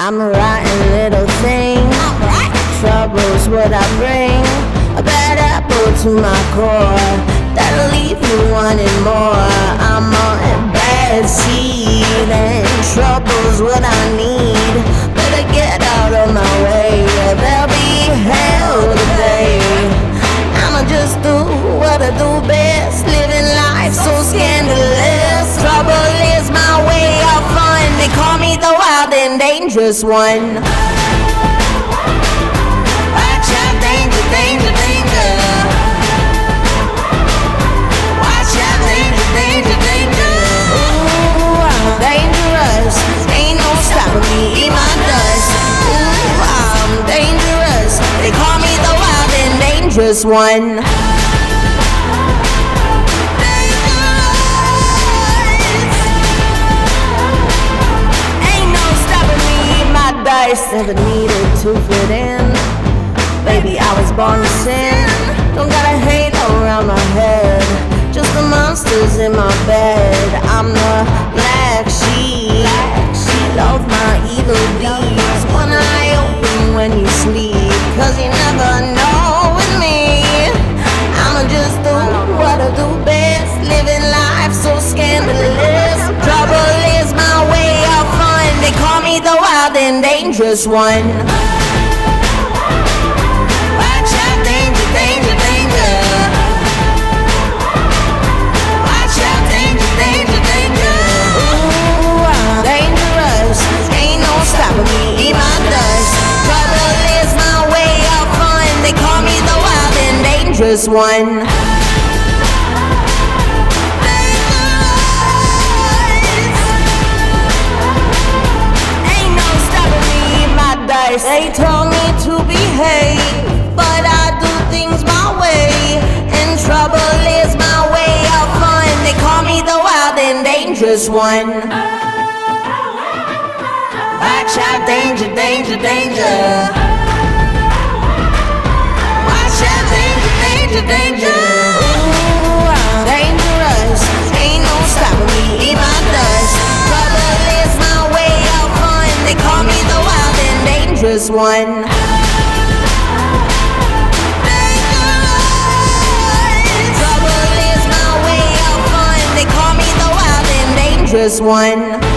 I'm a rotten little thing. Trouble's what I bring. A bad apple to my core that'll leave you wanting more. I'm on a bad seed, and trouble's what I need. Better get out of my way, there'll be hell to pay. I'ma just do what I do best, living life so scandalous. Trouble is my way of fun. They call me the wild and dangerous one. Watch out, danger, danger, danger. Watch out, danger, danger, danger. Ooh, I'm dangerous. Ain't no stopping me, eat my dust. Ooh, I'm dangerous. They call me the wild and dangerous one. Never needed to fit in. Baby, I was born to sin. Don't got a halo around my head, just the monsters in my bed. I'm the black sheep. Love my evil deeds. One eye open when you sleep, cause you never know with me. I'ma just do what I do best, living life so scandalous. Trouble is my way of fun. They call me the wild and dangerous one. Watch out, danger, danger, danger. Watch out, danger, danger, danger. Ooh, I'm dangerous. Ain't no stopping me, eat my dust. Trouble is my way of fun. They call me the wild and dangerous one. They told me to behave, but I do things my way, and trouble is my way of fun. They call me the wild and dangerous one. Watch out, danger, danger, danger. Watch out, danger, danger, danger. Ooh, I'm dangerous. Ain't no stopping me, eat my dust. Trouble is my way of fun. They call me the wild and dangerous one. Trouble is my way of fun. They call me the wild and dangerous one.